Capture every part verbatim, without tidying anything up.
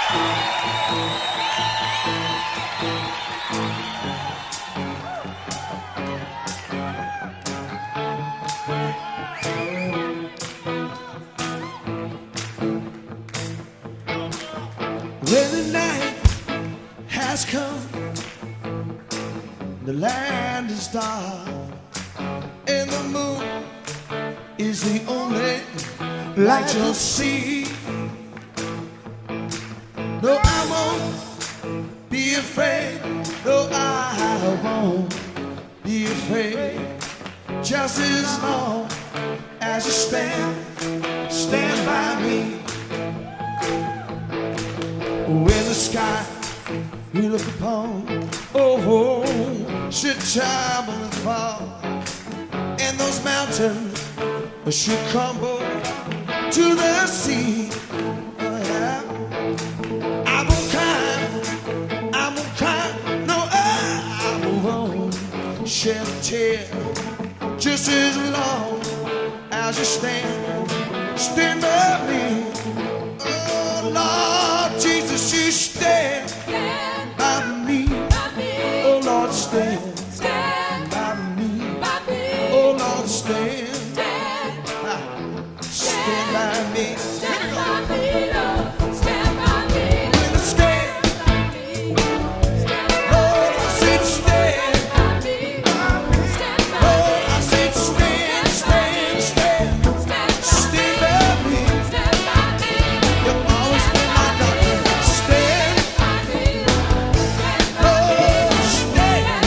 When the night has come, the land is dark, and the moon is the only light you'll see. No, I won't be afraid. No, I won't be afraid. Just as long as you stand, stand by me. When the sky we look upon, oh, oh should tremble and fall, and those mountains should crumble to the sea. Oh, yeah. I won't cry, I won't cry, no, I won't shed a tear. Just as long as you stand, stand by me. Oh, Lord Jesus, you stand by me. Oh, Lord, stand by me. Oh, Lord, stand. Stand by me. Stand by me, Lord. Stand by me. When I stand, Lord, I said stand. Lord, I said stand, stand, stand. Stand by me. You've always been my doctor. Stand. Lord, stand.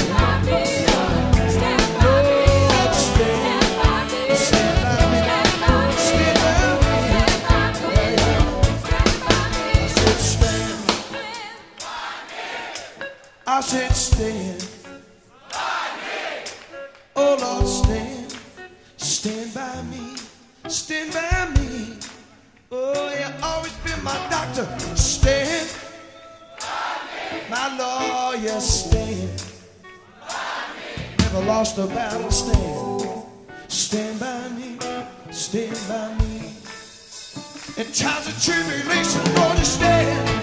Lord, stand. Stand by me. I said stand. Oh Lord, stand. Stand by me. Stand by me. Oh, you've always been my doctor. Stand. My lawyer, stand. Never lost a battle. Stand. Stand by me. Stand by me. In times of tribulation, Lord, you stand.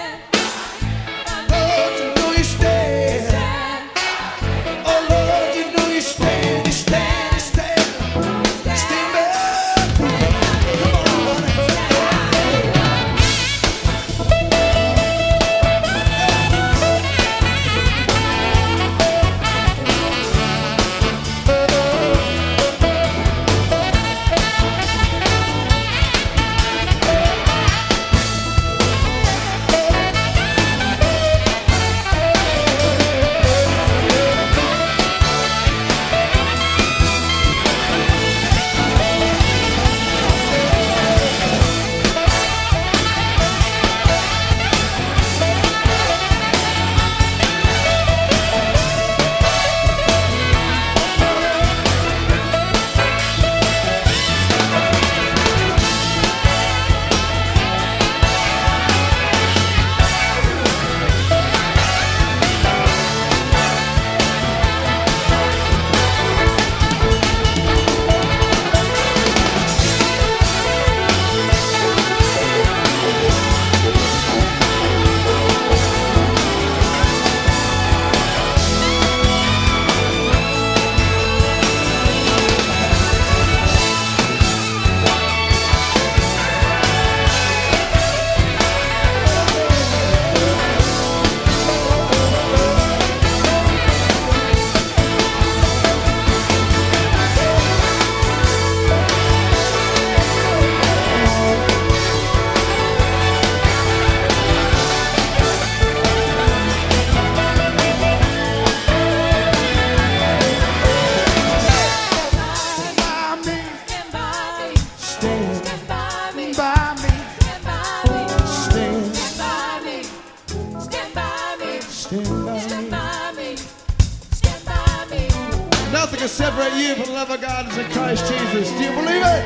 Nothing can separate you from the love of God is in Christ Jesus. Do you believe it?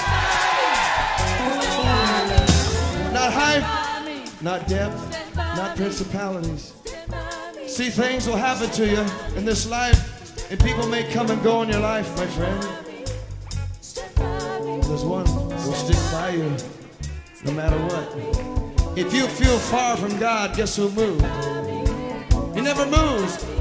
Not height, not depth, not principalities. See, things will happen to you in this life, and people may come and go in your life, my friend. There's one who will stick by you no matter what. If you feel far from God, guess who'll move? He never moves.